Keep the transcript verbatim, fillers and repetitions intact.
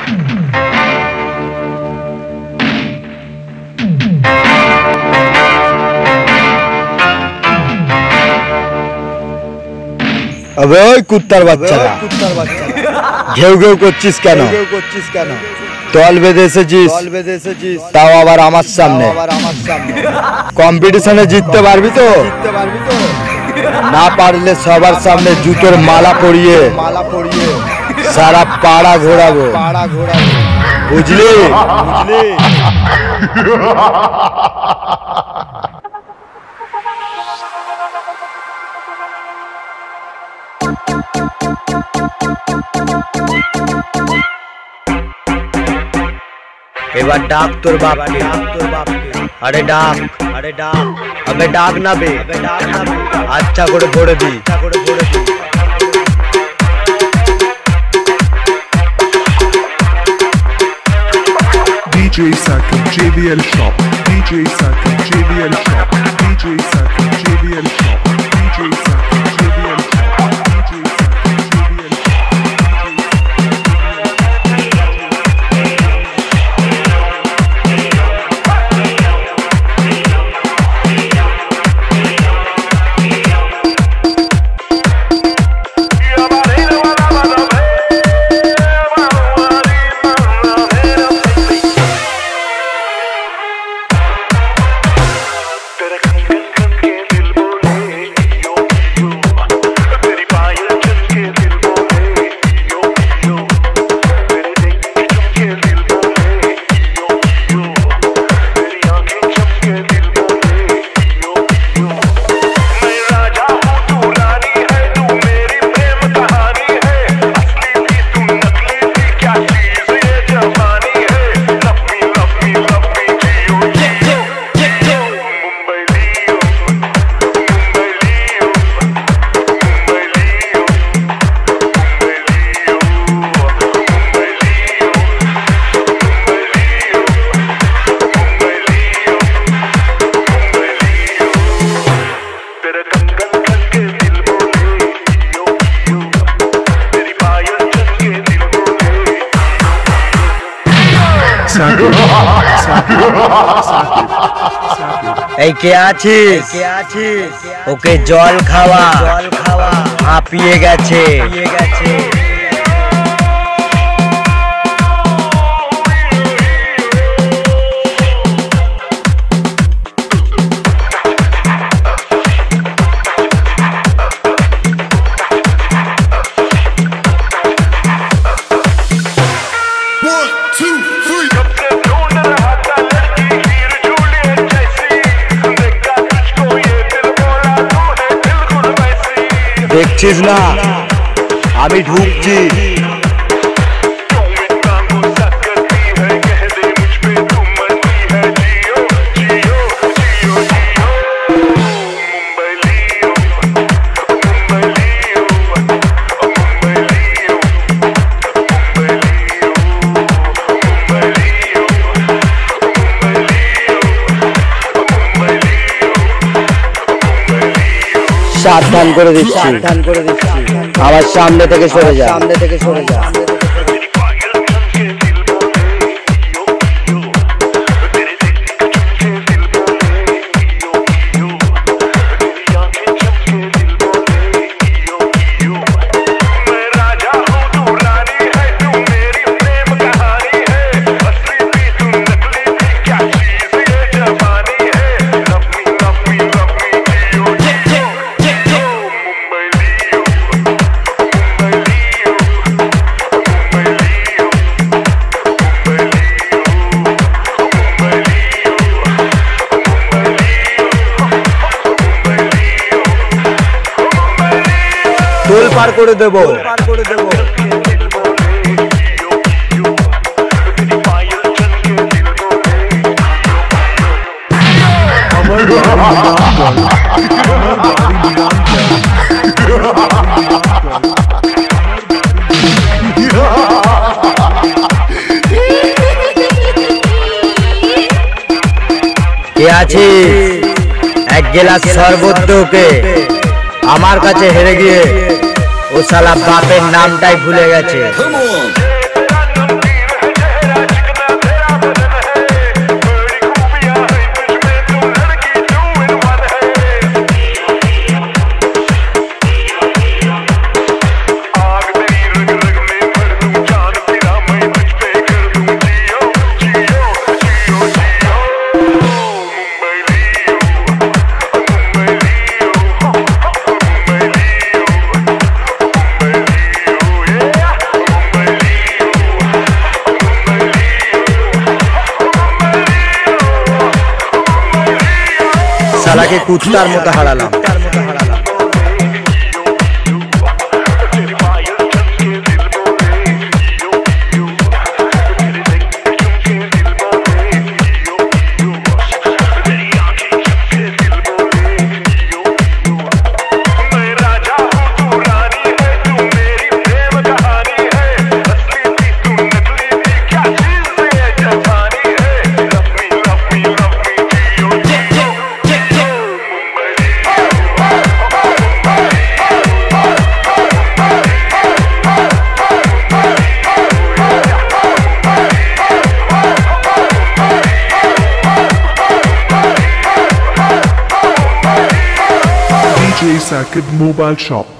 अबे ओए कुत्तार বাচ্চারা ঘেউ ঘেউ করছিস কেন দল বেঁধেছিস তাও আবার আমার সামনে কম্পিটিশনে জিততে পারবি তো না পারলে সবার সামনে জুতোর মালা পরিয়ে সারা পাড়া ঘোরাবো বুঝলি বুঝলি এবার ডাক তোর বাপকে ডাক তোর বাপকে আরে ডাক আরে ডাক আবে ডাক না বে আবে ডাক না বে আচ্ছা করে পড়ে দি আচ্ছা করে পড়ে দি DJ Sakib JBL shop DJ Sakib JBL shop DJ Sakib JBL shop DJ Sakib JBL shop এই কে আছিস কে আছিস ওকে জল খাওয়া জল খাওয়া হাঁপিয়ে গেছে হাঁপিয়ে গেছে দেখছিস না আমি ঢুকছি সাবধান করে দিচ্ছি সাবধান করে দিচ্ছি আমার সামনে থেকে সরে যা সামনে থেকে সরে যা টোল পার করে দেবো পার করে দেবো কে আছিস এক গ্লাস শরবত দে ওকে আমার কাছে হেরে গিয়ে ও শালা বাপের নামটাই ভুলে গেছে তাকে কুত্তার মতো হারালাম। D J Sakib Mobile Shop.